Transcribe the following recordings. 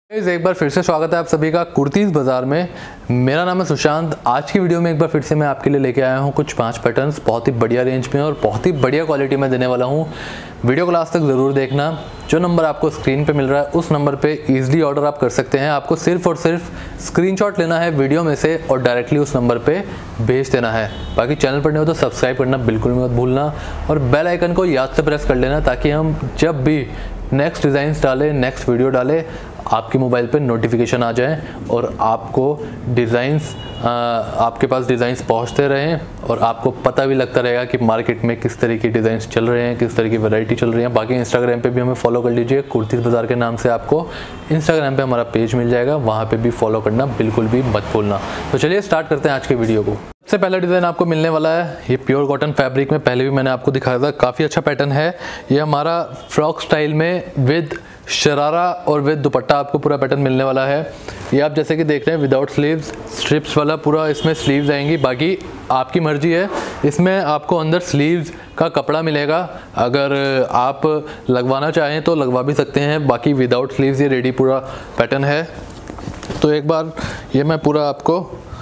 एक बार फिर से स्वागत है आप सभी का कुर्तीज़ बाज़ार में। मेरा नाम है सुशांत। आज की वीडियो में एक बार फिर से मैं आपके लिए लेके आया हूँ कुछ 5 पैटर्न्स बहुत ही बढ़िया रेंज में और बहुत ही बढ़िया क्वालिटी में देने वाला हूँ। वीडियो को लास्ट तक ज़रूर देखना। जो नंबर आपको स्क्रीन पे मिल रहा है उस नंबर पे इजीली ऑर्डर आप कर सकते हैं। आपको सिर्फ और सिर्फ स्क्रीनशॉट लेना है वीडियो में से और डायरेक्टली उस नंबर पे भेज देना है। बाकी चैनल पर नहीं हो तो सब्सक्राइब करना बिल्कुल मत भूलना और बेल आइकन को याद से प्रेस कर लेना ताकि हम जब भी नेक्स्ट डिज़ाइंस डालें, नेक्स्ट वीडियो डालें, आपके मोबाइल पे नोटिफिकेशन आ जाए और आपको डिज़ाइंस आपके पास डिज़ाइंस पहुंचते रहें और आपको पता भी लगता रहेगा कि मार्केट में किस तरह की डिज़ाइंस चल रहे हैं, किस तरह की वैरायटी चल रही है। बाकी इंस्टाग्राम पे भी हमें फॉलो कर लीजिए। कुर्तीज़ बाज़ार के नाम से आपको इंस्टाग्राम पे हमारा पेज मिल जाएगा, वहाँ पे भी फॉलो करना बिल्कुल भी मत भूलना। तो चलिए स्टार्ट करते हैं आज के वीडियो को। सबसे पहला डिज़ाइन आपको मिलने वाला है ये प्योर कॉटन फैब्रिक में। पहले भी मैंने आपको दिखाया था, काफ़ी अच्छा पैटर्न है। ये हमारा फ्रॉक स्टाइल में विद शरारा और विद दुपट्टा आपको पूरा पैटर्न मिलने वाला है। ये आप जैसे कि देख रहे हैं विदाउट स्लीव्स, स्ट्रिप्स वाला पूरा इसमें स्लीव्स आएंगी। बाकी आपकी मर्जी है, इसमें आपको अंदर स्लीव्स का कपड़ा मिलेगा। अगर आप लगवाना चाहें तो लगवा भी सकते हैं। बाकी विदाउट स्लीव्स ये रेडी पूरा पैटर्न है। तो एक बार ये मैं पूरा आपको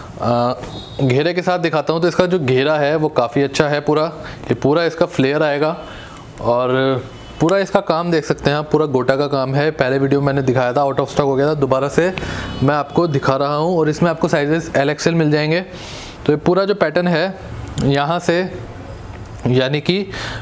घेरे के साथ दिखाता हूँ। तो इसका जो घेरा है वो काफ़ी अच्छा है। ये पूरा इसका फ्लेयर आएगा और पूरा इसका काम देख सकते हैं आप, पूरा गोटा का काम है। पहले वीडियो में मैंने दिखाया था, आउट ऑफ स्टॉक हो गया था, दोबारा से मैं आपको दिखा रहा हूँ। और इसमें आपको साइजेस LXL मिल जाएंगे। तो ये पूरा जो पैटर्न है यहाँ से यानी कि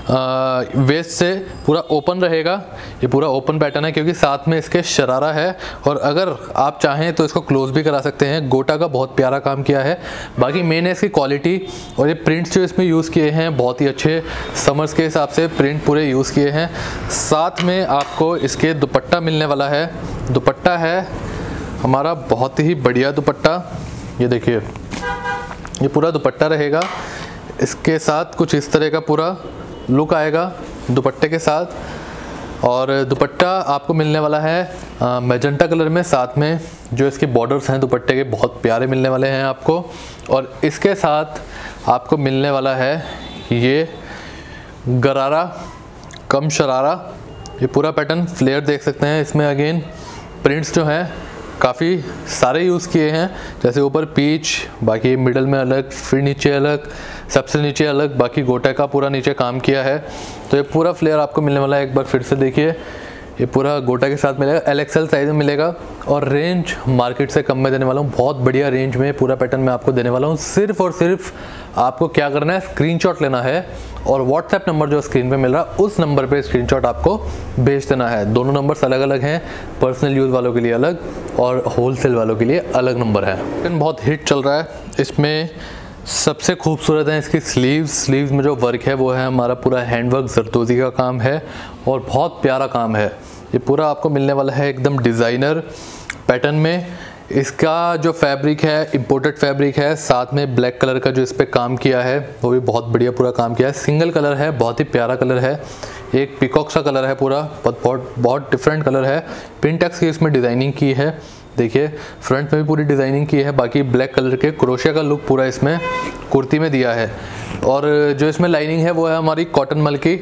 वेस्ट से पूरा ओपन रहेगा। ये पूरा ओपन पैटर्न है क्योंकि साथ में इसके शरारा है और अगर आप चाहें तो इसको क्लोज भी करा सकते हैं। गोटा का बहुत प्यारा काम किया है। बाकी मेन है इसकी क्वालिटी और ये प्रिंट्स जो इसमें यूज़ किए हैं बहुत ही अच्छे समर्स के हिसाब से प्रिंट पूरे यूज़ किए हैं। साथ में आपको इसके दुपट्टा मिलने वाला है। दुपट्टा है हमारा बहुत ही बढ़िया दुपट्टा। ये देखिए, ये पूरा दुपट्टा रहेगा। इसके साथ कुछ इस तरह का पूरा लुक आएगा दुपट्टे के साथ। और दुपट्टा आपको मिलने वाला है मैजेंटा कलर में। साथ में जो इसके बॉर्डर्स हैं दुपट्टे के बहुत प्यारे मिलने वाले हैं आपको। और इसके साथ आपको मिलने वाला है ये गरारा कम शरारा। ये पूरा पैटर्न फ्लेयर देख सकते हैं। इसमें अगेन प्रिंट्स जो हैं काफ़ी सारे यूज़ किए हैं, जैसे ऊपर पीच, बाकी मिडल में अलग, फिर नीचे अलग, सबसे नीचे अलग, बाकी गोटा का पूरा नीचे काम किया है। तो ये पूरा फ्लेयर आपको मिलने वाला है। एक बार फिर से देखिए, ये पूरा गोटा के साथ मिलेगा। LXL साइज में मिलेगा और रेंज मार्केट से कम में देने वाला हूँ। बहुत बढ़िया रेंज में पूरा पैटर्न मैं आपको देने वाला हूँ। सिर्फ और सिर्फ आपको क्या करना है, स्क्रीनशॉट लेना है और व्हाट्सएप नंबर जो स्क्रीन पे मिल रहा है उस नंबर पे स्क्रीनशॉट आपको भेज देना है। दोनों नंबर्स अलग अलग हैं, पर्सनल यूज़ वालों के लिए अलग और होलसेल वालों के लिए अलग नंबर है। पैटर्न बहुत हिट चल रहा है। इसमें सबसे खूबसूरत है इसकी स्लीव्स में जो वर्क है वो है हमारा पूरा हैंडवर्क जरदोजी का काम है और बहुत प्यारा काम है। ये पूरा आपको मिलने वाला है एकदम डिज़ाइनर पैटर्न में। इसका जो फैब्रिक है इंपोर्टेड फैब्रिक है। साथ में ब्लैक कलर का जो इस पर काम किया है वो भी बहुत बढ़िया पूरा काम किया है। सिंगल कलर है, बहुत ही प्यारा कलर है। एक पिकॉक सा कलर है पूरा, बहुत डिफरेंट कलर है। पिनटेक्स की इसमें डिज़ाइनिंग की है। देखिए फ्रंट में भी पूरी डिज़ाइनिंग की है। बाकी ब्लैक कलर के क्रोशिया का लुक पूरा इसमें कुर्ती में दिया है। और जो इसमें लाइनिंग है वो है हमारी कॉटन मल की।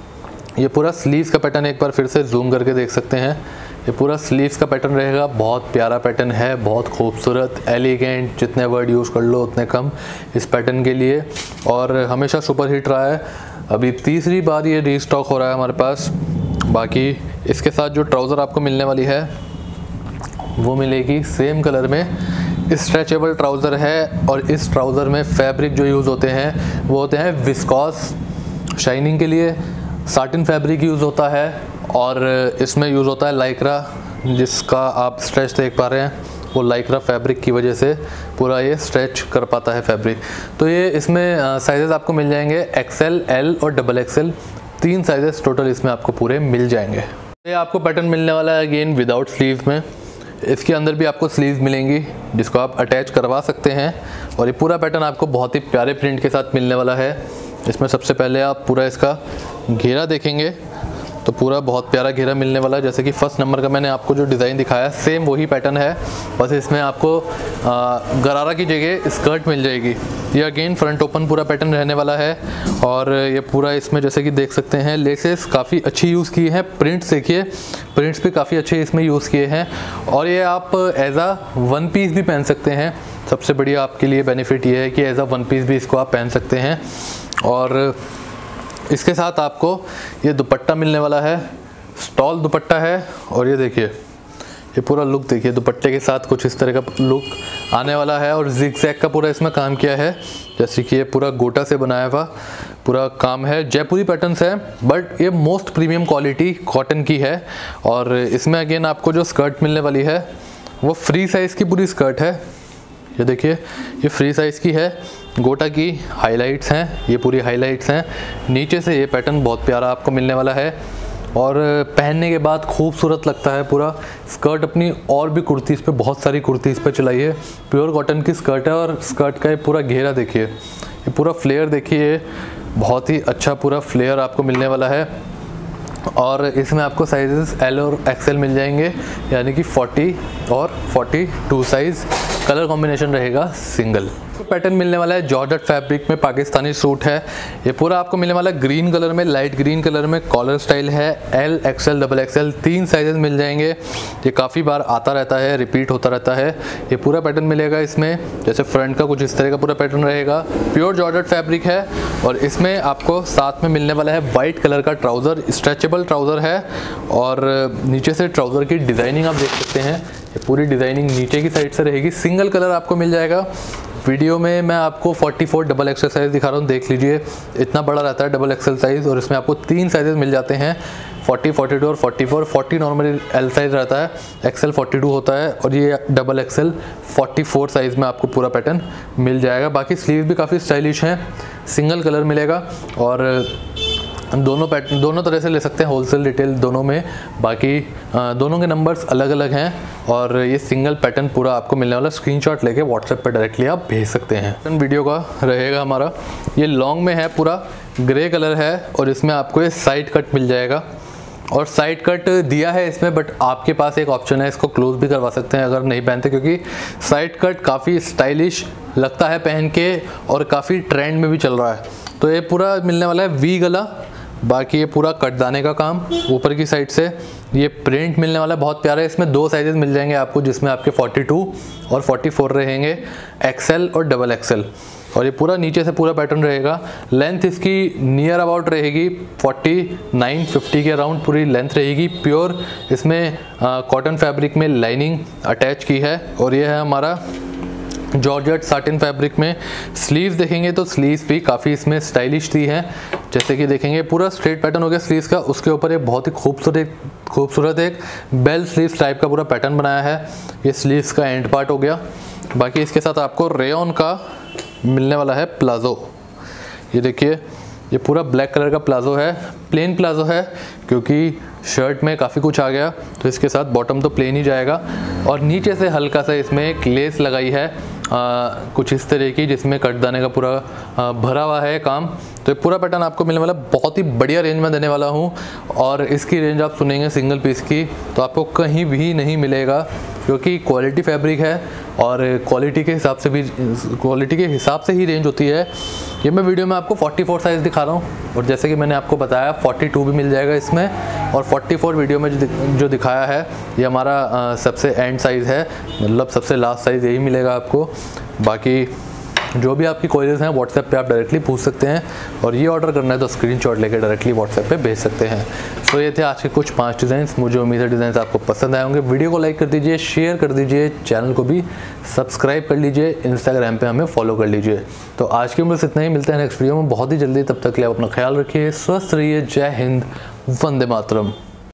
ये पूरा स्लीव्स का पैटर्न एक बार फिर से जूम करके देख सकते हैं। ये पूरा स्लीव्स का पैटर्न रहेगा। बहुत प्यारा पैटर्न है, बहुत खूबसूरत, एलिगेंट, जितने वर्ड यूज़ कर लो उतने कम इस पैटर्न के लिए। और हमेशा सुपर हिट रहा है। अभी तीसरी बार ये रीस्टॉक हो रहा है हमारे पास। बाकी इसके साथ जो ट्राउज़र आपको मिलने वाली है वो मिलेगी सेम कलर में। स्ट्रेचेबल ट्राउज़र है और इस ट्राउज़र में फैब्रिक जो यूज़ होते हैं वो होते हैं विस्कॉस। शाइनिंग के लिए साटिन फैब्रिक यूज़ होता है और इसमें यूज़ होता है लाइक्रा, जिसका आप स्ट्रेच देख पा रहे हैं। वो लाइक्रा फैब्रिक की वजह से पूरा ये स्ट्रेच कर पाता है फैब्रिक। तो ये इसमें साइजेस आपको मिल जाएंगे XL, L और XXL। 3 साइजेस टोटल इसमें आपको पूरे मिल जाएंगे। ये आपको पैटर्न मिलने वाला है अगेन विदाउट स्लीव में। इसके अंदर भी आपको स्लीव्स मिलेंगी जिसको आप अटैच करवा सकते हैं। और ये पूरा पैटर्न आपको बहुत ही प्यारे प्रिंट के साथ मिलने वाला है। इसमें सबसे पहले आप पूरा इसका घेरा देखेंगे तो पूरा बहुत प्यारा घेरा मिलने वाला है। जैसे कि फर्स्ट नंबर का मैंने आपको जो डिज़ाइन दिखाया सेम वही पैटर्न है, बस इसमें आपको गरारा की जगह स्कर्ट मिल जाएगी। ये अगेन फ्रंट ओपन पूरा पैटर्न रहने वाला है और ये पूरा इसमें जैसे कि देख सकते हैं लेसेस काफ़ी अच्छी यूज़ की हैं। प्रिंट्स देखिए, प्रिंट्स भी काफ़ी अच्छे इसमें यूज़ किए हैं और ये आप एज आ वन पीस भी पहन सकते हैं। सबसे बढ़िया आपके लिए बेनिफिट ये है कि एज आ वन पीस भी इसको आप पहन सकते हैं। और इसके साथ आपको ये दुपट्टा मिलने वाला है, स्टॉल दुपट्टा है। और ये देखिए, ये पूरा लुक देखिए, दुपट्टे के साथ कुछ इस तरह का लुक आने वाला है और जिग-जैग का पूरा इसमें काम किया है। जैसे कि ये पूरा गोटा से बनाया हुआ पूरा काम है। जयपुरी पैटर्न्स है बट ये मोस्ट प्रीमियम क्वालिटी कॉटन की है। और इसमें अगेन आपको जो स्कर्ट मिलने वाली है वो फ्री साइज़ की पूरी स्कर्ट है। ये देखिए, ये फ्री साइज़ की है, गोटा की हाइलाइट्स हैं, ये पूरी हाइलाइट्स हैं। नीचे से ये पैटर्न बहुत प्यारा आपको मिलने वाला है और पहनने के बाद खूबसूरत लगता है पूरा। स्कर्ट अपनी और भी कुर्तीज़ पे, बहुत सारी कुर्तीज़ पे चलाई है। प्योर कॉटन की स्कर्ट है और स्कर्ट का ये पूरा घेरा देखिए, ये पूरा फ्लेयर देखिए, बहुत ही अच्छा पूरा फ्लेयर आपको मिलने वाला है। और इसमें आपको साइजेस एल और एक्सएल मिल जाएंगे, यानी कि 40 और 42 साइज़। कलर कॉम्बिनेशन रहेगा सिंगल। पैटर्न मिलने वाला है जॉर्जेट फैब्रिक में, पाकिस्तानी सूट है। ये पूरा आपको मिलने वाला है ग्रीन कलर में, लाइट ग्रीन कलर में। कॉलर स्टाइल है, L, XL, double XL 3 sizes मिल जाएंगे। ये काफ़ी बार आता रहता है, रिपीट होता रहता है। ये पूरा पैटर्न मिलेगा इसमें, जैसे फ्रंट का कुछ इस तरह का पूरा पैटर्न रहेगा। प्योर जॉर्जेट फैब्रिक है और इसमें आपको साथ में मिलने वाला है वाइट कलर का ट्राउज़र, स्ट्रेचेबल ट्राउज़र है। और नीचे से ट्राउज़र की डिज़ाइनिंग आप देख सकते हैं, ये पूरी डिज़ाइनिंग नीचे की साइड से रहेगी। सिंगल कलर आपको मिल जाएगा। वीडियो में मैं आपको 44 डबल एक्सएल साइज़ दिखा रहा हूँ, देख लीजिए इतना बड़ा रहता है डबल एक्सएल साइज़। और इसमें आपको 3 साइजेस मिल जाते हैं, 40, 42 और 44। 40 नॉर्मली एल साइज़ रहता है, एक्सएल 42 होता है और ये डबल एक्सएल 44 साइज़ में आपको पूरा पैटर्न मिल जाएगा। बाकी स्लीव भी काफ़ी स्टाइलिश हैं, सिंगल कलर मिलेगा और दोनों तरह से ले सकते हैं, होलसेल रिटेल दोनों में। बाकी दोनों के नंबर्स अलग अलग हैं और ये सिंगल पैटर्न पूरा आपको मिलने वाला। स्क्रीनशॉट लेके व्हाट्सएप पे डायरेक्टली आप भेज सकते हैं। वीडियो का रहेगा हमारा, ये लॉन्ग में है, पूरा ग्रे कलर है और इसमें आपको ये साइड कट मिल जाएगा। और साइड कट दिया है इसमें, बट आपके पास एक ऑप्शन है, इसको क्लोज भी करवा सकते हैं अगर नहीं पहनते, क्योंकि साइड कट काफ़ी स्टाइलिश लगता है पहन के और काफ़ी ट्रेंड में भी चल रहा है। तो ये पूरा मिलने वाला है वी गला। बाकी ये पूरा कटदाने का काम ऊपर की साइड से, ये प्रिंट मिलने वाला है बहुत प्यारा है। इसमें 2 साइजेस मिल जाएंगे आपको, जिसमें आपके 42 और 44 रहेंगे, एक्सएल और डबल एक्सएल। और ये पूरा नीचे से पूरा पैटर्न रहेगा। लेंथ इसकी नियर अबाउट रहेगी 49-50 के अराउंड पूरी लेंथ रहेगी। प्योर इसमें कॉटन फैब्रिक में लाइनिंग अटैच की है। और ये है हमारा जॉर्जेट साटिन फैब्रिक में। स्लीव्स देखेंगे तो स्लीव्स भी काफ़ी इसमें स्टाइलिश दी हैं, जैसे कि देखेंगे पूरा स्ट्रेट पैटर्न हो गया स्लीव्स का। उसके ऊपर एक बहुत ही खूबसूरत एक बेल स्लीव्स टाइप का पूरा पैटर्न बनाया है। ये स्लीव्स का एंड पार्ट हो गया। बाकी इसके साथ आपको रेयॉन का मिलने वाला है प्लाज़ो। ये देखिए, ये पूरा ब्लैक कलर का प्लाज़ो है, प्लेन प्लाज़ो है क्योंकि शर्ट में काफ़ी कुछ आ गया, तो इसके साथ बॉटम तो प्लेन ही जाएगा। और नीचे से हल्का सा इसमें एक लेस लगाई है कुछ इस तरह की, जिसमें कटदाने का पूरा भरा हुआ है काम। तो ये पूरा पैटर्न आपको मिलने वाला, बहुत ही बढ़िया रेंज में देने वाला हूँ। और इसकी रेंज आप सुनेंगे सिंगल पीस की तो आपको कहीं भी नहीं मिलेगा, क्योंकि क्वालिटी फैब्रिक है और क्वालिटी के हिसाब से ही रेंज होती है। ये मैं वीडियो में आपको 44 साइज़ दिखा रहा हूँ और जैसे कि मैंने आपको बताया 42 भी मिल जाएगा इसमें। और 44 वीडियो में जो दिखाया है ये हमारा सबसे एंड साइज़ है, मतलब सबसे लास्ट साइज़ यही मिलेगा आपको। बाकी जो भी आपकी क्वेरीज हैं व्हाट्सएप पे आप डायरेक्टली पूछ सकते हैं और ये ऑर्डर करना है तो स्क्रीनशॉट लेकर डायरेक्टली व्हाट्सएप पे भेज सकते हैं। सो ये थे आज के कुछ 5 डिज़ाइंस। मुझे उम्मीद है डिज़ाइंस आपको पसंद आए होंगे। वीडियो को लाइक कर दीजिए, शेयर कर दीजिए, चैनल को भी सब्सक्राइब कर लीजिए, इंस्टाग्राम पे हमें फॉलो कर लीजिए। तो आज की उम्र से इतना ही, मिलते हैं नेक्स्ट वीडियो में बहुत ही जल्दी। तब तक के लिए आप अपना ख्याल रखिए, स्वस्थ रहिए। जय हिंद, वंदे मातरम।